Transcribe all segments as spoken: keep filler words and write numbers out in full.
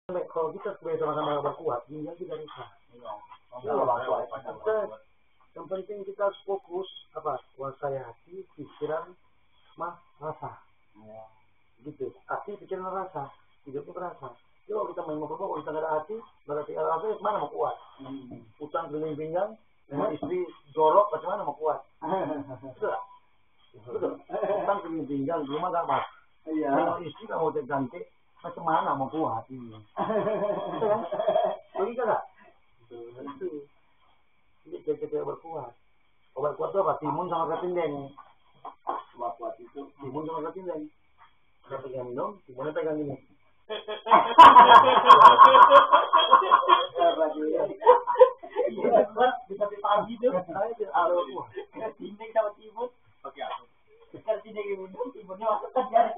Kalau kita sebagai sama-sama berkuat, ginjal juga rusak. Yang penting kita harus fokus apa? Kuasai hati, pikiran, mah, rasa. Gitu. Hati, pikiran, rasa. Hidup itu rasa. Jadi kalau kita main mau kalau kita nggak ada hati, berarti rasa mana mau kuat? Hmm. Utang keliling pinggang, dengan istri jorok, bagaimana mau kuat? Betul? Betul. Utang keliling pinggang, rumah nggak mas. Iya. Kalau istri nggak mau terganti, macam mana mau kuat? Betul kan? Begitu nggak? Itu. Jadi kita berkuat. Obat kuat itu apa? Timun sama ketindeng. Obat kuat itu timun sama ketindeng. Kita pegang minum, timunnya pegang gini. Bisa di pagi tuh, saya tidak ada kuat. Ketindeng sama timun, pakai apa? Ketindeng minum, timunnya masuk ke jari.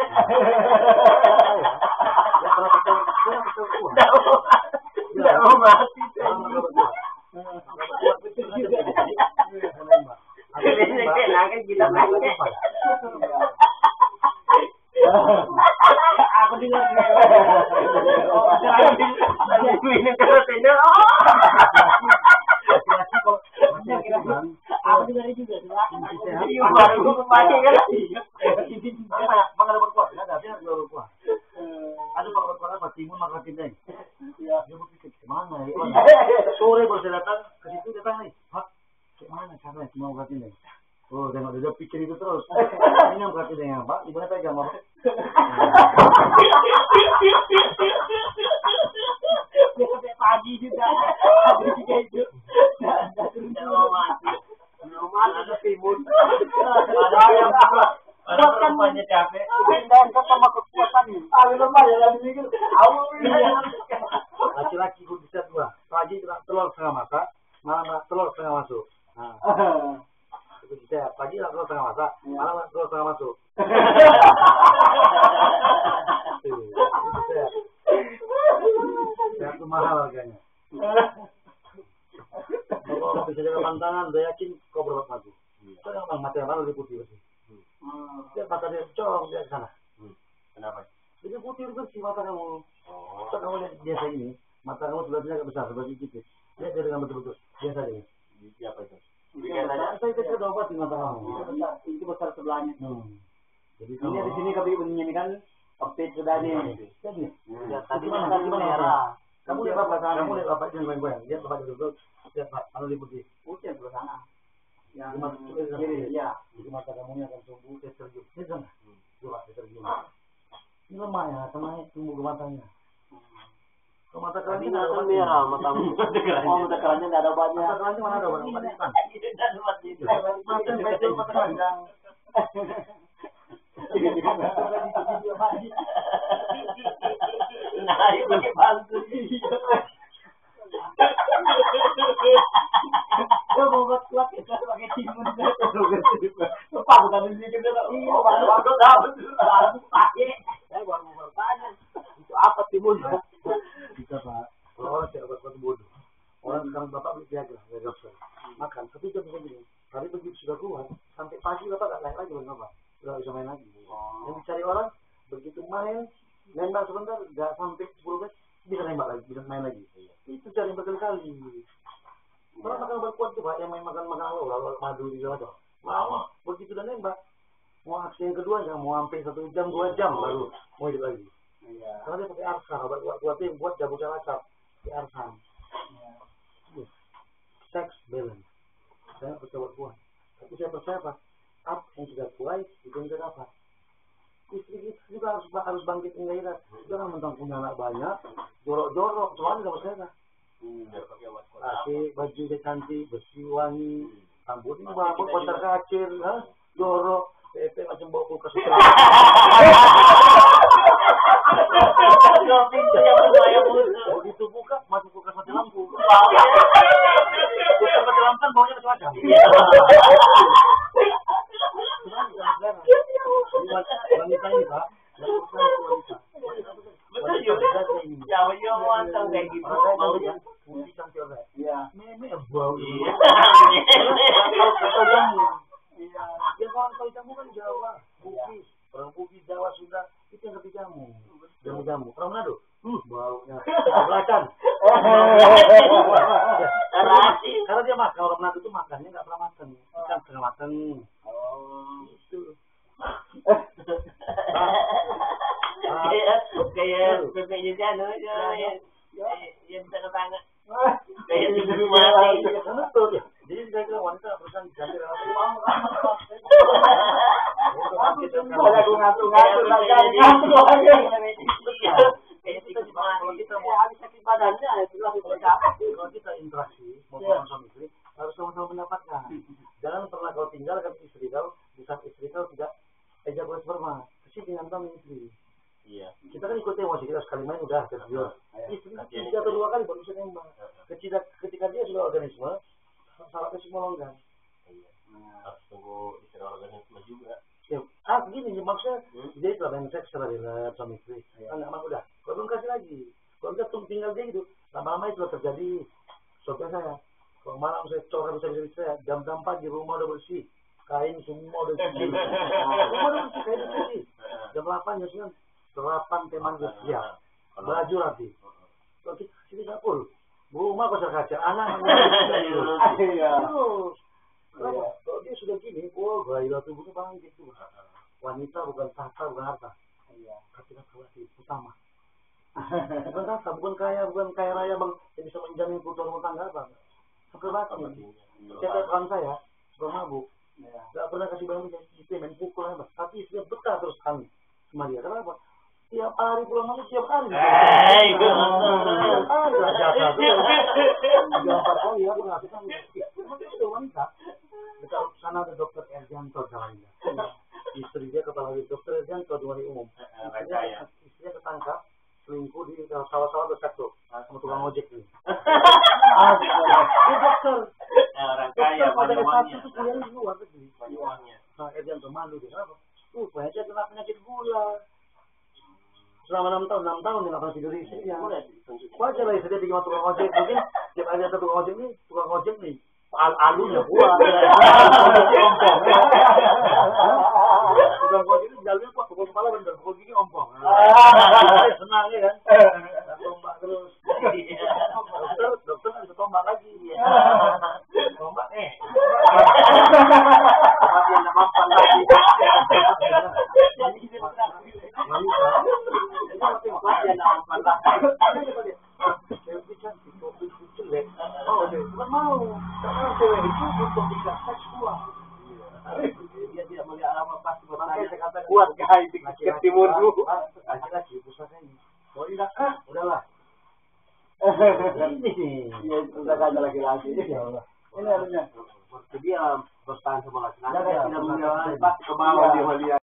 Ya kalau kita kuat, kita kuat. Tidak mau mati. Kita aku dengar ini terus ini aku dengar juga baru kembali kan mengenai berkuat ada dia berkuat ada berkuat apa timun makan tindeng ya dia berpikir kemana ya sore baru saya datang ke situ datang nih pak kemana caranya mau makan tindeng. Oh, tengok dia pikir itu terus. Ini yang berarti dengan Pak, ibunya pegang apa? Dia sampai pagi juga. Habis juga itu. Tidak mau mati. Mau mati ada timun. Ada yang kuat. Ada perempuannya capek. Dan sama kekuatan ini. Ah, lemah ya lagi mikir. Laki-laki pun bisa dua. Pagi telur setengah masak, malam telur setengah masuk. Nah. Saya pagi lah telur setengah masak, malam telur setengah masuk. Saya tuh mahal harganya. Kalau bisa jaga pantangan, saya yakin kau berbuat mati. Saya memang mati yang lalu putih bersih. Dia mata dia corong dia ke sana. Kenapa? Jadi putih bersih mata kamu. Kalau kamu lihat biasa ini, mata kamu sebenarnya agak besar, sebelah sedikit. Lihat dia dengan betul-betul biasa ini. Siapa itu? Saya itu udah obat di mata kamu. Itu besar sebelahnya. Hmm. Jadi ini di sini kami bunyinya kan optik sudah nih. Jadi, tadi mana tadi mana merah. Kamu lihat apa? Kamu lihat apa yang goyang-goyang? Lihat apa dulu. Lihat Pak, kalau di putih. Putih sebelah sana. Yang mata kiri ya. Jadi mata kamu ini akan tumbuh terjun. Ini sana. Coba terjun. Ini lemah ya, sama tumbuh ke matanya. Mata keranjang nggak ada obatnya. Merah matamu. Oh, mata keranjang nggak ada obatnya. Mata keranjang mana ada obatnya? Obatnya kan? Mata betul mata keranjang. Nah, ini pakai bantu. Dia mau buat kuat kita pakai timun. Lupa bukan ini kita. Oh, baru dapat. Baru pakai. Saya baru mau bertanya. Itu apa timun? Bisa Pak, kalau orang tidak berbuat bodoh, orang sekarang bapak beli Viagra, Viagra makan, tapi jam begini, tapi begitu sudah keluar, sampai pagi bapak tak lain lagi bapak, sudah bisa main lagi. Oh. Yang dicari orang, begitu main, nembak sebentar, nggak sampai sepuluh menit, bisa nembak lagi, bisa main lagi. Itu cari berkali-kali. Orang makan berkuat tuh Pak, yang main makan makan lo, lalu madu di jalan tuh. Lama, begitu udah nembak, mau aksi yang kedua, nggak mau sampai satu jam, dua jam baru mau hidup lagi. Iya. Karena dia pakai arsan, obat kuat yang buat jago calacap, pakai arsan. Iya. Sex balance. Saya percaya kuat. Tapi saya percaya apa? Apa yang sudah kuat itu yang kita dapat. Istri kita juga harus harus bangkit gairah. Jangan mentang punya anak banyak, jorok-jorok, soalnya nggak percaya. Hmm. Pakai baju dia cantik, bersih, wangi, rambutnya babak, kotor kacir, ha? Jorok, pepe macam bawa kulkas. Kalau pintu yang berbahaya butuh. Begitu buka, masuk kulkas mati lampu. Kulkas mati lampu kan baunya macam-macam. Wanita ini Pak, wanita. Betul juga. Jauh-jauh wanita kayak gitu. Baunya putih cantik orang. Iya. Meme bau. Iya. Kalau jamu. Iya. Ya kalau jamu kan Jawa, Bugis, orang Bugis, Jawa, Sunda itu yang ketiga jamu. Jamu-jamu. Orang Manado, uh, bau baunya. Belacan. Karena dia makan, orang Manado itu makannya nggak pernah makan. Ikan setengah mateng. Oh, itu. Kayak bebeknya sana ya, yang bisa ketangga. Kayak di rumah mati. Betul ya. Jadi saya kira wanita berusaha diganti relasi. Kalau aku ngatur-ngatur, kayak kita kalau kita mau habis sakit badannya, itu langsung kalau kita interaksi mau suami istri harus sama-sama mendapatkan. Jangan pernah kau tinggalkan istri kau di saat istri kau tidak ejakulasi sperma. Kesi dengan suami istri. Iya. Kita kan ikut emosi, kita sekali main udah tergiur. Istri tiga atau dua kali baru bisa nembak. Ketika ketika dia sudah organisme, salatnya semua longgar. Iya. Harus tunggu istri organisme juga. Ya, ah begini maksudnya, hmm? Jadi setelah main seks setelah dia suami istri, kan nggak mau udah. Kalau belum kasih lagi, kalau udah tinggal dia gitu, lama-lama itu terjadi. Soalnya saya, kalau malam saya coret bisa-bisa saya, jam-jam pagi rumah udah bersih, kain semua udah bersih, rumah udah bersih, kain udah bersih. Jam delapan jam sembilan serapan teman gue siap, baju rapi. Kalau kita sini dapur, rumah kotor kaca, anak terus. Kenapa? Kalau dia sudah gini, oh gairah tubuhnya bangkit tuh. Wanita bukan tahta, bukan harta. Tapi laki-laki utama. Bukan tahta, bukan kaya, bukan kaya raya bang yang bisa menjamin kebutuhan rumah tangga bang. Sekelebatan. Saya kawan saya, suka mabuk. Gak pernah kasih barang istri main pukul apa. Tapi istrinya betah terus kami sama dia. Kenapa? Tiap hari pulang malam tiap hari. Eh, gue tiap hari jasa tuh. Tiga empat kali ya pengasuhan. Mungkin itu wanita. Dekat sana ada dokter Erjanto namanya. Istri dia kepala dokter Erjanto di wali umum. Istrinya, istrinya ketangkap selingkuh di sawah-sawah besar tuh sama tukang ojek nih. Dia dokter. Orang kaya pada satu tuh kuliah di luar negeri. Nah Erjanto malu dia kenapa? Tuh banyak kena penyakit gula. Selama enam tahun, enam tahun dia nggak pernah tidur istrinya. Wajar lah istri dia bikin tukang ojek. Mungkin tiap hari ada tukang ojek nih, tukang ojek nih. Al-alunya buah. Ompong. Tukang ojek itu jalurnya kuat, pukul kepala bener, pukul gigi ompong. Senang ya kan? Tombak terus. Dokter, dokter kan bisa tombak lagi. Tombak eh. Tapi yang mampan lagi. Bukan mau, karena cewek itu untuk tidak seksual. Dia tidak melihat apa pasti bertanya. Kuat guys, ketimun dulu. Laki-laki pusatnya ini. Oh tidak ah, udahlah. Ini, ya sudah ada laki-laki. Ini harusnya. Dia bertahan sama laki-laki. Tidak menjawab pasti ke bawah dia melihat.